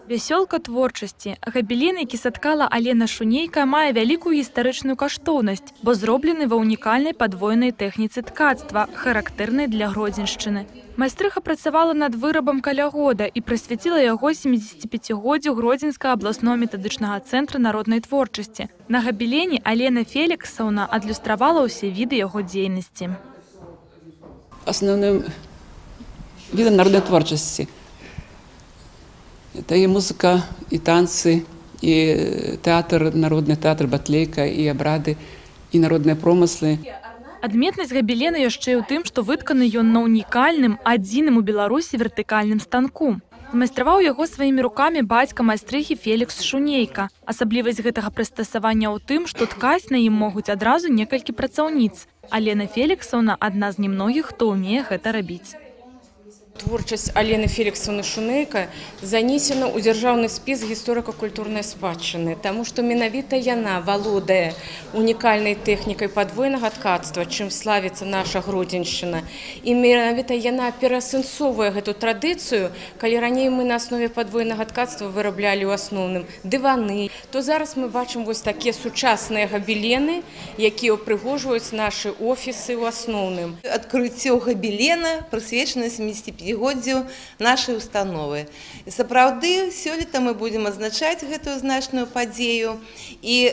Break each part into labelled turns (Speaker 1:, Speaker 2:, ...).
Speaker 1: Вясёлка творчасці. Габелін, які саткала Алена Шунейка, мае вялікую гістарычную каштоўнасць, бо зроблены ва ўнікальнай падвойнай тэхніцы ткацтва, характэрнай для Гродзеншчыны. Майстрыха працавала над вырабам каля года і прысвяціла яго 75-годдзю Гродзенскага абласнога метадычнага цэнтра народнай творчасці. На габелене Алена Феліксаўна адлюстравала ўсе віды яго дзейнасці.
Speaker 2: Основным видом народной творчести это и музыка, и танцы, и театр, народный театр, батлейка, и обряды, и народные промыслы.
Speaker 1: Адметнасць габелена яшчэ ў тым, што вытканы ён на ўнікальным, адзіным у Беларусі вертыкальным станку. Змайстраваў яго сваімі рукамі бацька майстрыхі Фелікс Шунейка. Асаблівасць гэтага прыстасавання ў тым, што ткаць на ім могуць адразу некалькі працаўніц. Алена Феліксаўна – адна з немногіх, хто ўмее гэта рабіць.
Speaker 3: Творчасць Алены Феліксаўны Шунейка занесена ў дзяржаўны спіс гісторыка-культурнай спадчыны, таму што менавіта яна валодае унікальнай тэхнікай падвойнага ткацтва, чым славіцца наша Гродзеншчына. І менавіта яна пераасэнсоўвае гэту традыцыю, калі раней мы на аснове падвойнага ткацтва выраблялі ў асноўным дываны, то зараз мы бачым вось такія сучасныя габелены, якія ўпрыгожваюць нашы офісы ў асноўным.
Speaker 4: Адкрыццё габелена прысвечана 75-годдзю нашай установы. І сапраўды, сёлета мы будзем адзначаць гэтую значную падзею і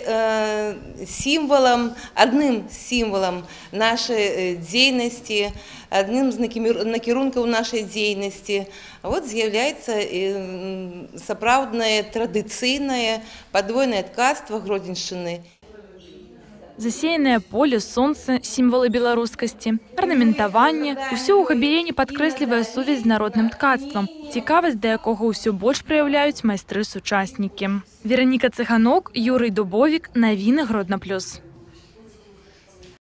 Speaker 4: адным з сімвалам нашай дзейнасці, адным з накірункаў нашай дзейнасці з'яўляецца сапраўднае традыцыйнае падвойнае ткацтва Гродзеншчыны.
Speaker 1: Засеянае поле, сонца, сімвалы беларускасці, арнаментаванне – усё ў габелене падкрэслівае сувязь з народным ткацтвам, цікавасць да якога ўсё больш праяўляюць майстры-сучаснікі. Вераніка Цыганок, Юрый Дубовік, навіны Гродна+.